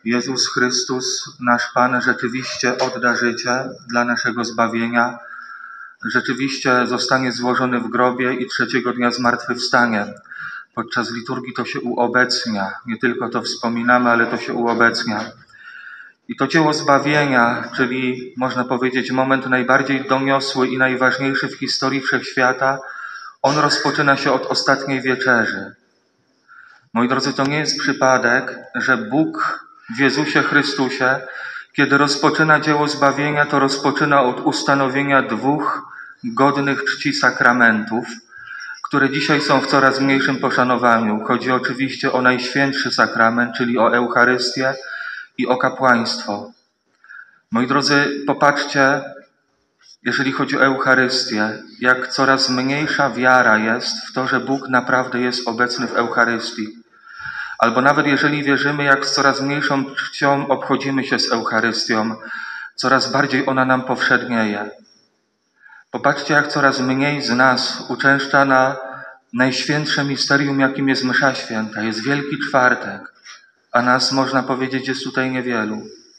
Jezus Chrystus, nasz Pan, rzeczywiście odda życie dla naszego zbawienia, rzeczywiście zostanie złożony w grobie i trzeciego dnia zmartwychwstanie. Podczas liturgii to się uobecnia. Nie tylko to wspominamy, ale to się uobecnia. I to dzieło zbawienia, czyli można powiedzieć moment najbardziej doniosły i najważniejszy w historii wszechświata, on rozpoczyna się od ostatniej wieczerzy. Moi drodzy, to nie jest przypadek, że Bóg w Jezusie Chrystusie, kiedy rozpoczyna dzieło zbawienia, to rozpoczyna od ustanowienia dwóch godnych czci sakramentów, które dzisiaj są w coraz mniejszym poszanowaniu. Chodzi oczywiście o Najświętszy Sakrament, czyli o Eucharystię i o kapłaństwo. Moi drodzy, popatrzcie, jeżeli chodzi o Eucharystię, jak coraz mniejsza wiara jest w to, że Bóg naprawdę jest obecny w Eucharystii. Albo nawet jeżeli wierzymy, jak z coraz mniejszą czcią obchodzimy się z Eucharystią, coraz bardziej ona nam powszednieje. Popatrzcie, jak coraz mniej z nas uczęszcza na najświętsze misterium, jakim jest Msza Święta. Jest Wielki Czwartek, a nas, można powiedzieć, jest tutaj niewielu.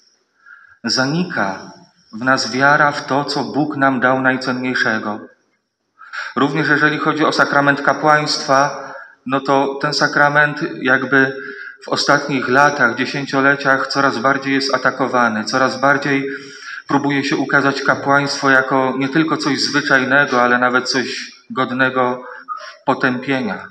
Zanika w nas wiara w to, co Bóg nam dał najcenniejszego. Również jeżeli chodzi o sakrament kapłaństwa, no to ten sakrament jakby w ostatnich latach, dziesięcioleciach coraz bardziej jest atakowany, coraz bardziej próbuje się ukazać kapłaństwo jako nie tylko coś zwyczajnego, ale nawet coś godnego potępienia.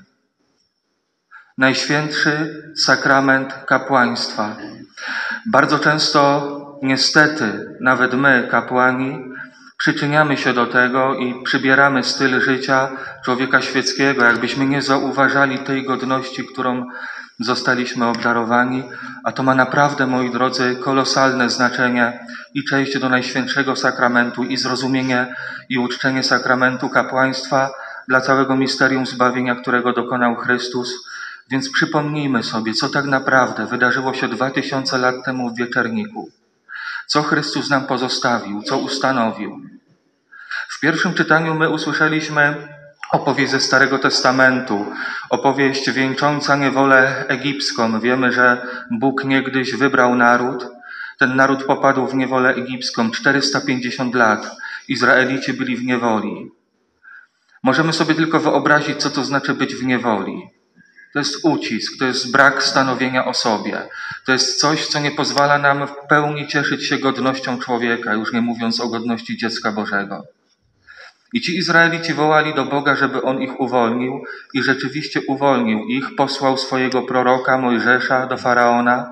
Najświętszy sakrament kapłaństwa. Bardzo często, niestety, nawet my, kapłani, przyczyniamy się do tego i przybieramy styl życia człowieka świeckiego, jakbyśmy nie zauważali tej godności, którą zostaliśmy obdarowani, a to ma naprawdę, moi drodzy, kolosalne znaczenie i przejście do Najświętszego Sakramentu i zrozumienie i uczczenie sakramentu kapłaństwa dla całego misterium zbawienia, którego dokonał Chrystus. Więc przypomnijmy sobie, co tak naprawdę wydarzyło się 2000 lat temu w Wieczerniku. Co Chrystus nam pozostawił, co ustanowił. W pierwszym czytaniu my usłyszeliśmy opowieść ze Starego Testamentu, opowieść wieńcząca niewolę egipską. Wiemy, że Bóg niegdyś wybrał naród. Ten naród popadł w niewolę egipską. 450 lat Izraelici byli w niewoli. Możemy sobie tylko wyobrazić, co to znaczy być w niewoli. To jest ucisk, to jest brak stanowienia o sobie. To jest coś, co nie pozwala nam w pełni cieszyć się godnością człowieka, już nie mówiąc o godności dziecka Bożego. I ci Izraelici wołali do Boga, żeby On ich uwolnił i rzeczywiście uwolnił ich. Posłał swojego proroka Mojżesza do Faraona.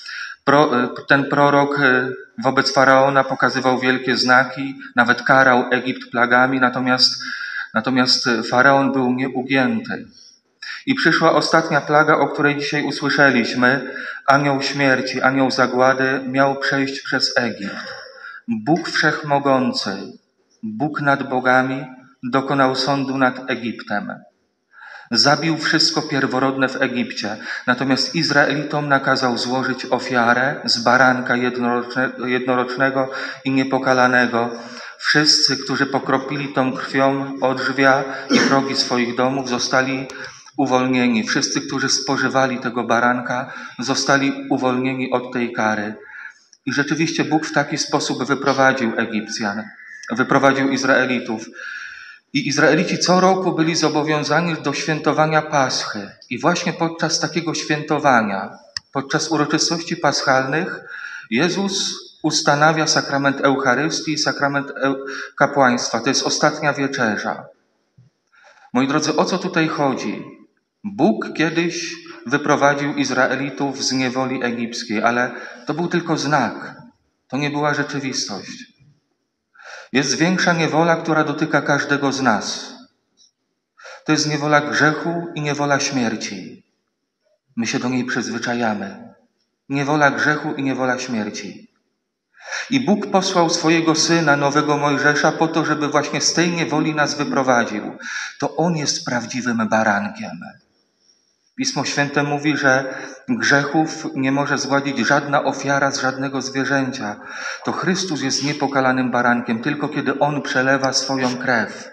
Ten prorok wobec Faraona pokazywał wielkie znaki, nawet karał Egipt plagami, natomiast Faraon był nieugięty. I przyszła ostatnia plaga, o której dzisiaj usłyszeliśmy. Anioł śmierci, anioł zagłady miał przejść przez Egipt. Bóg Wszechmogący, Bóg nad bogami, dokonał sądu nad Egiptem. Zabił wszystko pierworodne w Egipcie, natomiast Izraelitom nakazał złożyć ofiarę z baranka jednorocznego i niepokalanego. Wszyscy, którzy pokropili tą krwią odrzwia i progi swoich domów, zostali uwolnieni. Wszyscy, którzy spożywali tego baranka, zostali uwolnieni od tej kary. I rzeczywiście Bóg w taki sposób wyprowadził Egipcjan, wyprowadził Izraelitów. I Izraelici co roku byli zobowiązani do świętowania Paschy. I właśnie podczas takiego świętowania, podczas uroczystości paschalnych, Jezus ustanawia sakrament Eucharystii i sakrament kapłaństwa. To jest ostatnia wieczerza. Moi drodzy, o co tutaj chodzi? Bóg kiedyś wyprowadził Izraelitów z niewoli egipskiej, ale to był tylko znak. To nie była rzeczywistość. Jest większa niewola, która dotyka każdego z nas. To jest niewola grzechu i niewola śmierci. My się do niej przyzwyczajamy. Niewola grzechu i niewola śmierci. I Bóg posłał swojego Syna, nowego Mojżesza, po to, żeby właśnie z tej niewoli nas wyprowadził. To On jest prawdziwym barankiem. Pismo Święte mówi, że grzechów nie może zgładzić żadna ofiara z żadnego zwierzęcia. To Chrystus jest niepokalanym barankiem, tylko kiedy On przelewa swoją krew.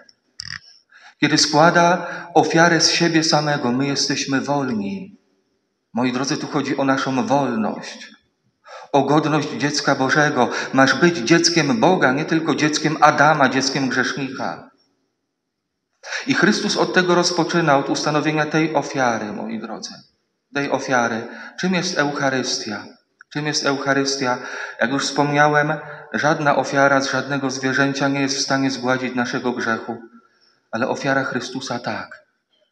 Kiedy składa ofiarę z siebie samego, my jesteśmy wolni. Moi drodzy, tu chodzi o naszą wolność. o godność dziecka Bożego. Masz być dzieckiem Boga, nie tylko dzieckiem Adama, dzieckiem grzesznika. I Chrystus od tego rozpoczyna, od ustanowienia tej ofiary, moi drodzy. Tej ofiary. Czym jest Eucharystia? Czym jest Eucharystia? Jak już wspomniałem, żadna ofiara z żadnego zwierzęcia nie jest w stanie zgładzić naszego grzechu. Ale ofiara Chrystusa tak.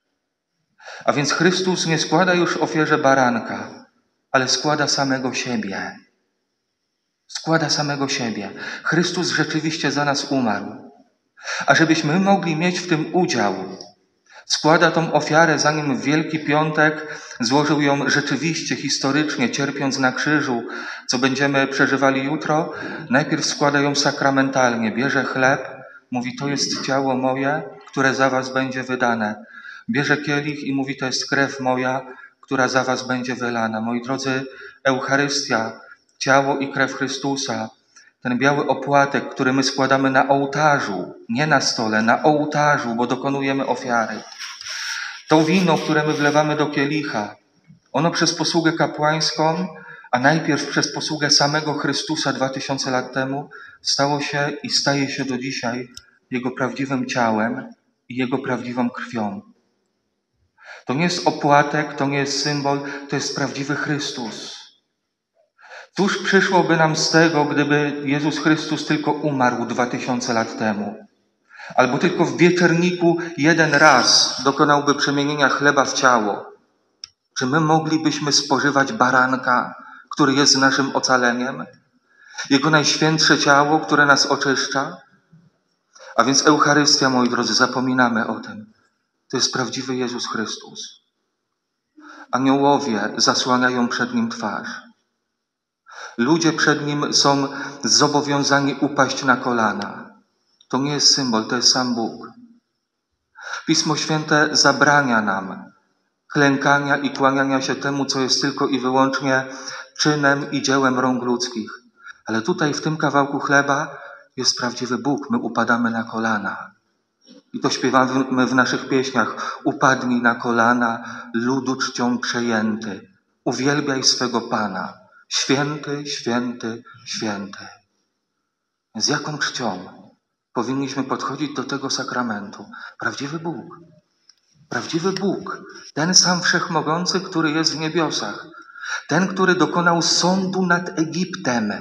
A więc Chrystus nie składa już w ofierze baranka, ale składa samego siebie. Składa samego siebie. Chrystus rzeczywiście za nas umarł. A żebyśmy mogli mieć w tym udział, składa tą ofiarę, zanim w Wielki Piątek złożył ją rzeczywiście, historycznie, cierpiąc na krzyżu, co będziemy przeżywali jutro. Najpierw składa ją sakramentalnie. Bierze chleb, mówi, to jest ciało moje, które za was będzie wydane. Bierze kielich i mówi, to jest krew moja, która za was będzie wylana. Moi drodzy, Eucharystia, ciało i krew Chrystusa, ten biały opłatek, który my składamy na ołtarzu, nie na stole, na ołtarzu, bo dokonujemy ofiary. To wino, które my wlewamy do kielicha, ono przez posługę kapłańską, a najpierw przez posługę samego Chrystusa 2000 lat temu, stało się i staje się do dzisiaj Jego prawdziwym ciałem i Jego prawdziwą krwią. To nie jest opłatek, to nie jest symbol, to jest prawdziwy Chrystus. Cóż przyszłoby nam z tego, gdyby Jezus Chrystus tylko umarł 2000 lat temu? Albo tylko w wieczerniku jeden raz dokonałby przemienienia chleba w ciało. Czy my moglibyśmy spożywać baranka, który jest naszym ocaleniem? Jego najświętsze ciało, które nas oczyszcza? A więc Eucharystia, moi drodzy, zapominamy o tym. To jest prawdziwy Jezus Chrystus. Aniołowie zasłaniają przed Nim twarz. Ludzie przed Nim są zobowiązani upaść na kolana. To nie jest symbol, to jest sam Bóg. Pismo Święte zabrania nam klękania i kłaniania się temu, co jest tylko i wyłącznie czynem i dziełem rąk ludzkich. Ale tutaj w tym kawałku chleba jest prawdziwy Bóg. My upadamy na kolana. I to śpiewamy w naszych pieśniach. Upadnij na kolana, ludu czcią przejęty. Uwielbiaj swego Pana. Święty, święty, święty. Z jaką czcią powinniśmy podchodzić do tego sakramentu? Prawdziwy Bóg. Prawdziwy Bóg. Ten sam Wszechmogący, który jest w niebiosach. Ten, który dokonał sądu nad Egiptem.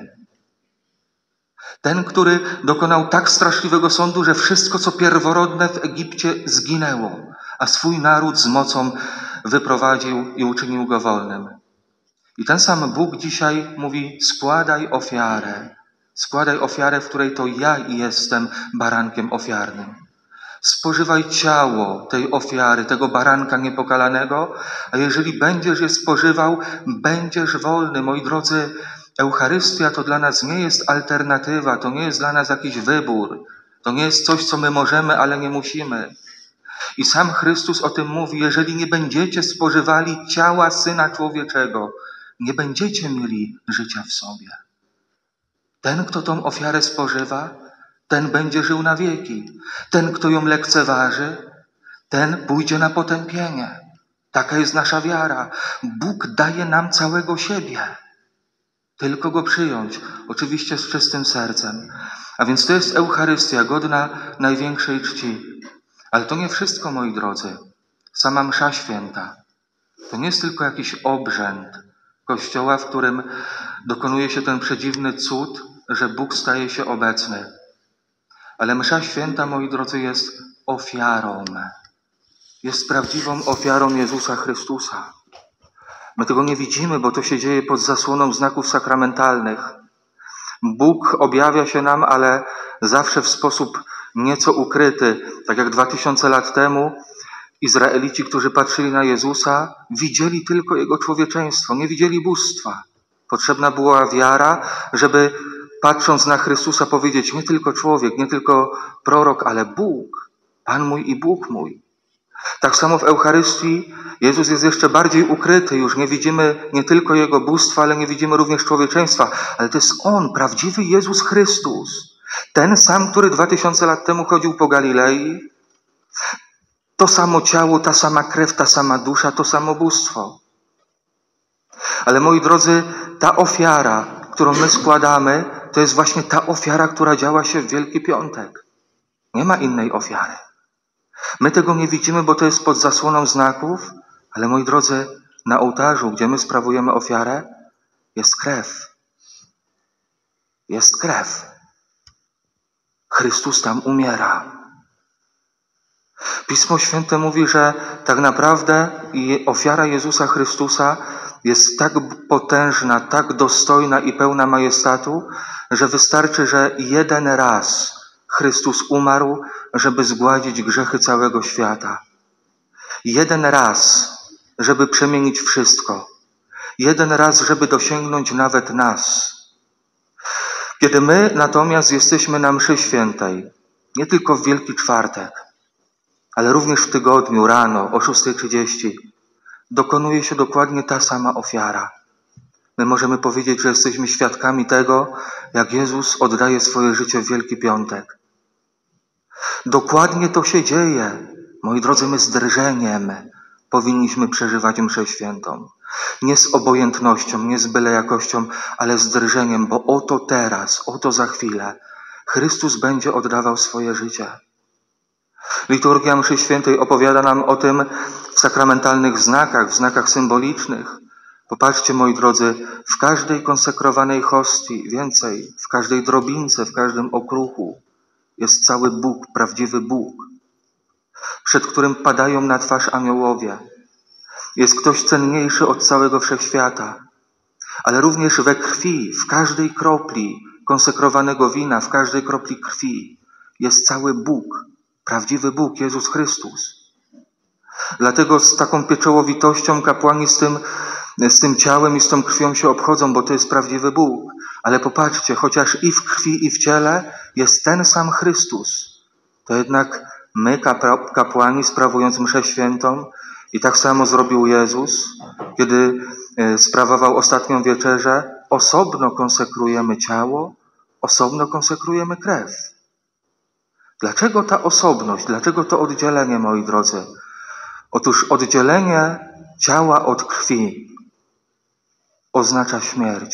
Ten, który dokonał tak straszliwego sądu, że wszystko, co pierworodne w Egipcie, zginęło, a swój naród z mocą wyprowadził i uczynił go wolnym. I ten sam Bóg dzisiaj mówi, składaj ofiarę, w której to ja jestem barankiem ofiarnym. Spożywaj ciało tej ofiary, tego baranka niepokalanego, a jeżeli będziesz je spożywał, będziesz wolny. Moi drodzy, Eucharystia to dla nas nie jest alternatywa, to nie jest dla nas jakiś wybór, to nie jest coś, co my możemy, ale nie musimy. I sam Chrystus o tym mówi, jeżeli nie będziecie spożywali ciała Syna Człowieczego, nie będziecie mieli życia w sobie. Ten, kto tą ofiarę spożywa, ten będzie żył na wieki. Ten, kto ją lekceważy, ten pójdzie na potępienie. Taka jest nasza wiara. Bóg daje nam całego siebie. Tylko Go przyjąć, oczywiście z czystym sercem. A więc to jest Eucharystia, godna największej czci. Ale to nie wszystko, moi drodzy. Sama msza święta. To nie jest tylko jakiś obrzęd Kościoła, w którym dokonuje się ten przedziwny cud, że Bóg staje się obecny. Ale msza święta, moi drodzy, jest ofiarą. Jest prawdziwą ofiarą Jezusa Chrystusa. My tego nie widzimy, bo to się dzieje pod zasłoną znaków sakramentalnych. Bóg objawia się nam, ale zawsze w sposób nieco ukryty. Tak jak 2000 lat temu Izraelici, którzy patrzyli na Jezusa, widzieli tylko Jego człowieczeństwo, nie widzieli bóstwa. Potrzebna była wiara, żeby patrząc na Chrystusa powiedzieć nie tylko człowiek, nie tylko prorok, ale Bóg, Pan mój i Bóg mój. Tak samo w Eucharystii Jezus jest jeszcze bardziej ukryty. Już nie widzimy nie tylko Jego bóstwa, ale nie widzimy również człowieczeństwa. Ale to jest On, prawdziwy Jezus Chrystus. Ten sam, który 2000 lat temu chodził po Galilei. To samo ciało, ta sama krew, ta sama dusza, to samo bóstwo. Ale moi drodzy, ta ofiara, którą my składamy, to jest właśnie ta ofiara, która działa się w Wielki Piątek. Nie ma innej ofiary. My tego nie widzimy, bo to jest pod zasłoną znaków, ale moi drodzy, na ołtarzu, gdzie my sprawujemy ofiarę, jest krew. Jest krew. Chrystus tam umiera. Pismo Święte mówi, że tak naprawdę ofiara Jezusa Chrystusa jest tak potężna, tak dostojna i pełna majestatu, że wystarczy, że jeden raz Chrystus umarł, żeby zgładzić grzechy całego świata. Jeden raz, żeby przemienić wszystko. Jeden raz, żeby dosięgnąć nawet nas. Kiedy my natomiast jesteśmy na mszy świętej, nie tylko w Wielki Czwartek, ale również w tygodniu rano o 6:30 dokonuje się dokładnie ta sama ofiara. My możemy powiedzieć, że jesteśmy świadkami tego, jak Jezus oddaje swoje życie w Wielki Piątek. Dokładnie to się dzieje. Moi drodzy, my z drżeniem powinniśmy przeżywać mszę świętą. Nie z obojętnością, nie z byle jakością, ale z drżeniem, bo oto teraz, oto za chwilę Chrystus będzie oddawał swoje życie. Liturgia mszy świętej opowiada nam o tym w sakramentalnych znakach, w znakach symbolicznych. Popatrzcie, moi drodzy, w każdej konsekrowanej hostii, więcej, w każdej drobince, w każdym okruchu jest cały Bóg, prawdziwy Bóg, przed którym padają na twarz aniołowie. Jest ktoś cenniejszy od całego wszechświata, ale również we krwi, w każdej kropli konsekrowanego wina, w każdej kropli krwi jest cały Bóg, prawdziwy Bóg, Jezus Chrystus. Dlatego z taką pieczołowitością kapłani z tym ciałem i z tą krwią się obchodzą, bo to jest prawdziwy Bóg. Ale popatrzcie, chociaż i w krwi, i w ciele jest ten sam Chrystus, to jednak my, kapłani, sprawując mszę świętą, i tak samo zrobił Jezus, kiedy sprawował ostatnią wieczerzę, osobno konsekrujemy ciało, osobno konsekrujemy krew. Dlaczego ta osobność? Dlaczego to oddzielenie, moi drodzy? Otóż oddzielenie ciała od krwi oznacza śmierć.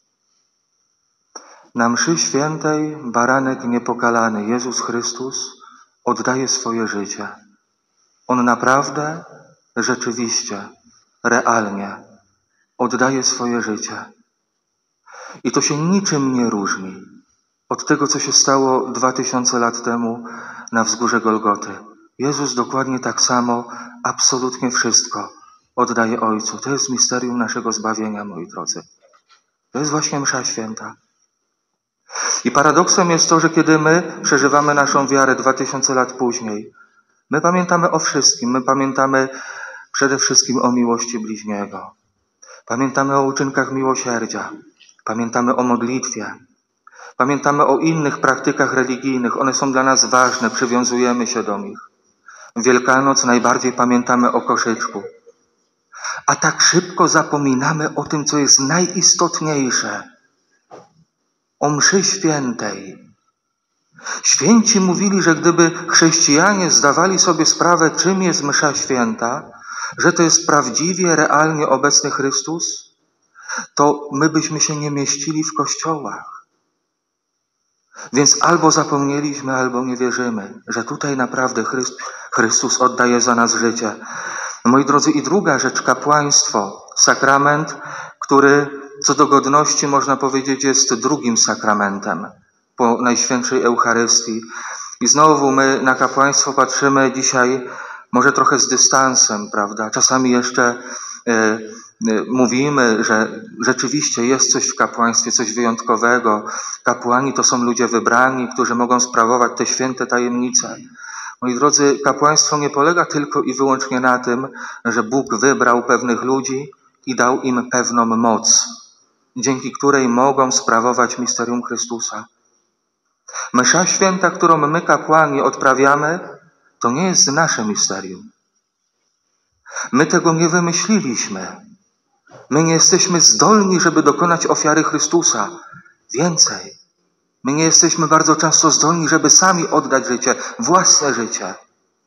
Na mszy świętej baranek niepokalany, Jezus Chrystus, oddaje swoje życie. On naprawdę, rzeczywiście, realnie oddaje swoje życie. I to się niczym nie różni od tego, co się stało 2000 lat temu na wzgórze Golgoty. Jezus dokładnie tak samo, absolutnie wszystko oddaje Ojcu. To jest misterium naszego zbawienia, moi drodzy. To jest właśnie msza święta. I paradoksem jest to, że kiedy my przeżywamy naszą wiarę 2000 lat później, my pamiętamy o wszystkim. My pamiętamy przede wszystkim o miłości bliźniego. Pamiętamy o uczynkach miłosierdzia. Pamiętamy o modlitwie. Pamiętamy o innych praktykach religijnych. One są dla nas ważne, przywiązujemy się do nich. W Wielkanoc najbardziej pamiętamy o koszyczku. A tak szybko zapominamy o tym, co jest najistotniejsze. O mszy świętej. Święci mówili, że gdyby chrześcijanie zdawali sobie sprawę, czym jest msza święta, że to jest prawdziwie, realnie obecny Chrystus, to my byśmy się nie mieścili w kościołach. Więc albo zapomnieliśmy, albo nie wierzymy, że tutaj naprawdę Chrystus oddaje za nas życie. Moi drodzy, i druga rzecz, kapłaństwo, sakrament, który co do godności można powiedzieć jest drugim sakramentem po Najświętszej Eucharystii. I znowu my na kapłaństwo patrzymy dzisiaj może trochę z dystansem, prawda? Czasami jeszcze mówimy, że rzeczywiście jest coś w kapłaństwie, coś wyjątkowego. Kapłani to są ludzie wybrani, którzy mogą sprawować te święte tajemnice. Moi drodzy, kapłaństwo nie polega tylko i wyłącznie na tym, że Bóg wybrał pewnych ludzi i dał im pewną moc, dzięki której mogą sprawować misterium Chrystusa. Msza święta, którą my kapłani odprawiamy, to nie jest nasze misterium. My tego nie wymyśliliśmy. My nie jesteśmy zdolni, żeby dokonać ofiary Chrystusa. Więcej, my nie jesteśmy bardzo często zdolni, żeby sami oddać życie, własne życie.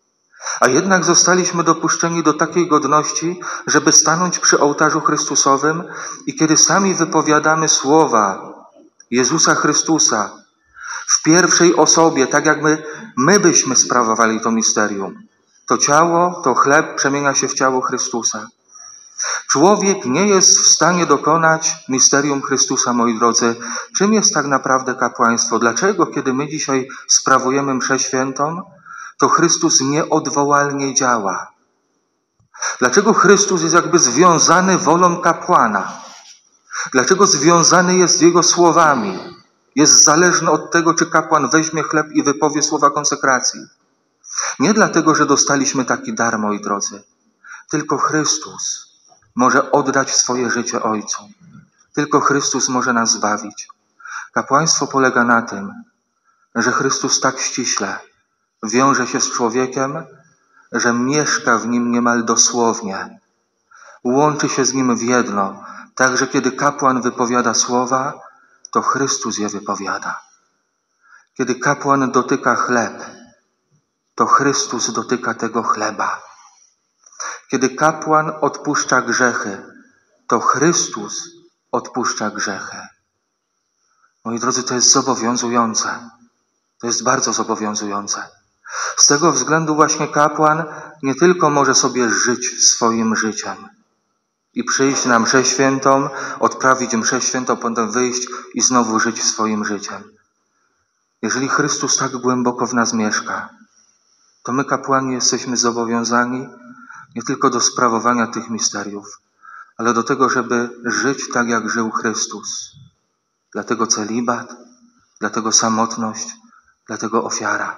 A jednak zostaliśmy dopuszczeni do takiej godności, żeby stanąć przy ołtarzu Chrystusowym i kiedy sami wypowiadamy słowa Jezusa Chrystusa w pierwszej osobie, tak jak my byśmy sprawowali to misterium, to ciało, to chleb przemienia się w ciało Chrystusa. Człowiek nie jest w stanie dokonać misterium Chrystusa, moi drodzy. Czym jest tak naprawdę kapłaństwo? Dlaczego, kiedy my dzisiaj sprawujemy mszę świętą, to Chrystus nieodwołalnie działa? Dlaczego Chrystus jest jakby związany wolą kapłana? Dlaczego związany jest Jego słowami? Jest zależny od tego, czy kapłan weźmie chleb i wypowie słowa konsekracji. Nie dlatego, że dostaliśmy taki dar, moi drodzy. Tylko Chrystus może oddać swoje życie Ojcu. Tylko Chrystus może nas zbawić. Kapłaństwo polega na tym, że Chrystus tak ściśle wiąże się z człowiekiem, że mieszka w nim niemal dosłownie. Łączy się z nim w jedno. Także kiedy kapłan wypowiada słowa, to Chrystus je wypowiada. Kiedy kapłan dotyka chleb, to Chrystus dotyka tego chleba. Kiedy kapłan odpuszcza grzechy, to Chrystus odpuszcza grzechy. Moi drodzy, to jest zobowiązujące. To jest bardzo zobowiązujące. Z tego względu właśnie kapłan nie tylko może sobie żyć swoim życiem i przyjść na mszę świętą, odprawić mszę świętą, potem wyjść i znowu żyć swoim życiem. Jeżeli Chrystus tak głęboko w nas mieszka, to my kapłani jesteśmy zobowiązani nie tylko do sprawowania tych misteriów, ale do tego, żeby żyć tak, jak żył Chrystus. Dlatego celibat, dlatego samotność, dlatego ofiara.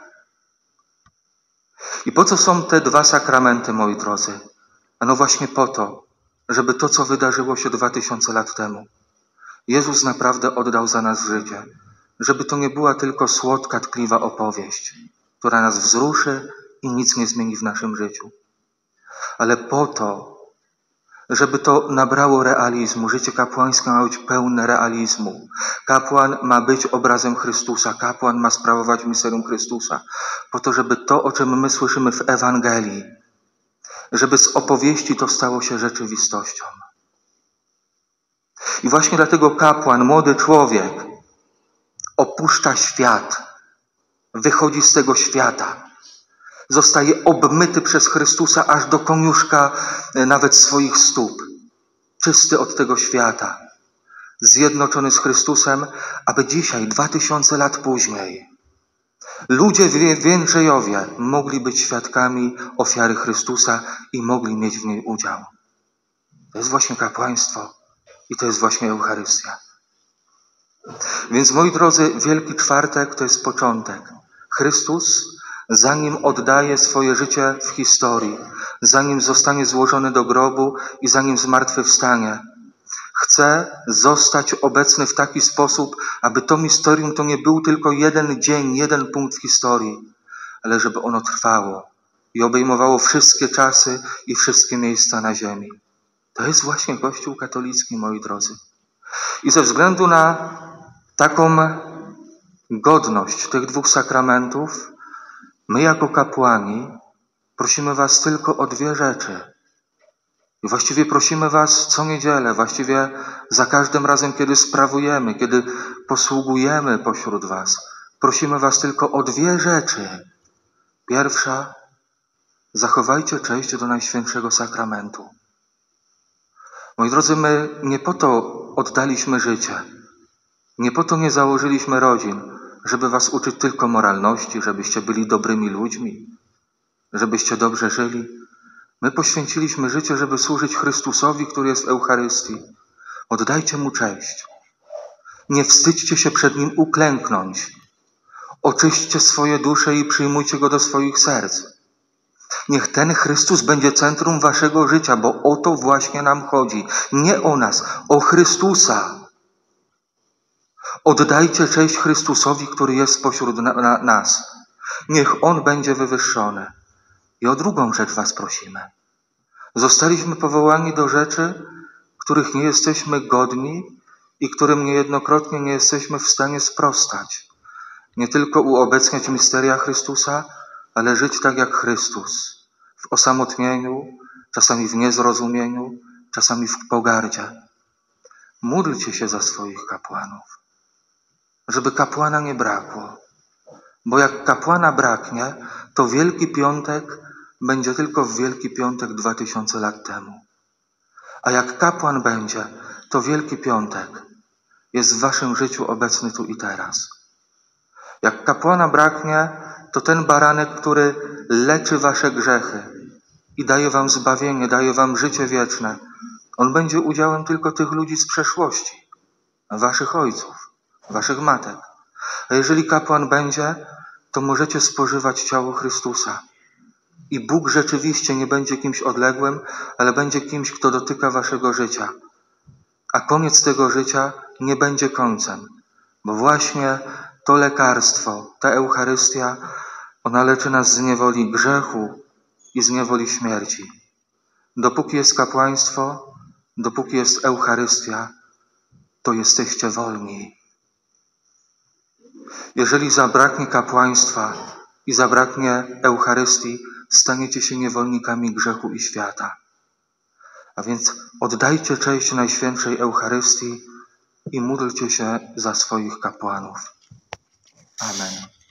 I po co są te dwa sakramenty, moi drodzy? Ano właśnie po to, żeby to, co wydarzyło się 2000 lat temu, Jezus naprawdę oddał za nas życie. Żeby to nie była tylko słodka, tkliwa opowieść, która nas wzruszy i nic nie zmieni w naszym życiu. Ale po to, żeby to nabrało realizmu. Życie kapłańskie ma być pełne realizmu. Kapłan ma być obrazem Chrystusa. Kapłan ma sprawować misterium Chrystusa. Po to, żeby to, o czym my słyszymy w Ewangelii, żeby z opowieści to stało się rzeczywistością. I właśnie dlatego kapłan, młody człowiek, opuszcza świat, wychodzi z tego świata. Zostaje obmyty przez Chrystusa aż do koniuszka nawet swoich stóp. Czysty od tego świata. Zjednoczony z Chrystusem, aby dzisiaj, 2000 lat później, ludzie w Jędrzejowie mogli być świadkami ofiary Chrystusa i mogli mieć w niej udział. To jest właśnie kapłaństwo i to jest właśnie Eucharystia. Więc, moi drodzy, Wielki Czwartek to jest początek. Chrystus, zanim oddaje swoje życie w historii, zanim zostanie złożony do grobu i zanim zmartwychwstanie, chce zostać obecny w taki sposób, aby to misterium to nie był tylko jeden dzień, jeden punkt w historii, ale żeby ono trwało i obejmowało wszystkie czasy i wszystkie miejsca na ziemi. To jest właśnie Kościół katolicki, moi drodzy. I ze względu na taką godność tych dwóch sakramentów, my jako kapłani prosimy was tylko o dwie rzeczy. I właściwie prosimy was co niedzielę, właściwie za każdym razem, kiedy sprawujemy, kiedy posługujemy pośród was. Prosimy was tylko o dwie rzeczy. Pierwsza, zachowajcie cześć do Najświętszego Sakramentu. Moi drodzy, my nie po to oddaliśmy życie, nie po to nie założyliśmy rodzin, żeby was uczyć tylko moralności, żebyście byli dobrymi ludźmi, żebyście dobrze żyli. My poświęciliśmy życie, żeby służyć Chrystusowi, który jest w Eucharystii. Oddajcie Mu cześć. Nie wstydźcie się przed Nim uklęknąć. Oczyśćcie swoje dusze i przyjmujcie Go do swoich serc. Niech ten Chrystus będzie centrum waszego życia, bo o to właśnie nam chodzi. Nie o nas, o Chrystusa. Oddajcie cześć Chrystusowi, który jest pośród nas. Niech On będzie wywyższony. I o drugą rzecz was prosimy. Zostaliśmy powołani do rzeczy, których nie jesteśmy godni i którym niejednokrotnie nie jesteśmy w stanie sprostać. Nie tylko uobecniać misteria Chrystusa, ale żyć tak jak Chrystus. w osamotnieniu, czasami w niezrozumieniu, czasami w pogardzie. Módlcie się za swoich kapłanów, żeby kapłana nie brakło. Bo jak kapłana braknie, to Wielki Piątek będzie tylko w Wielki Piątek 2000 lat temu. A jak kapłan będzie, to Wielki Piątek jest w waszym życiu obecny tu i teraz. Jak kapłana braknie, to ten baranek, który leczy wasze grzechy i daje wam zbawienie, daje wam życie wieczne, on będzie udziałem tylko tych ludzi z przeszłości, waszych ojców, waszych matek. A jeżeli kapłan będzie, to możecie spożywać ciało Chrystusa. I Bóg rzeczywiście nie będzie kimś odległym, ale będzie kimś, kto dotyka waszego życia. A koniec tego życia nie będzie końcem, bo właśnie to lekarstwo, ta Eucharystia, ona leczy nas z niewoli grzechu i z niewoli śmierci. Dopóki jest kapłaństwo, dopóki jest Eucharystia, to jesteście wolni. Jeżeli zabraknie kapłaństwa i zabraknie Eucharystii, staniecie się niewolnikami grzechu i świata. A więc oddajcie cześć Najświętszej Eucharystii i módlcie się za swoich kapłanów. Amen.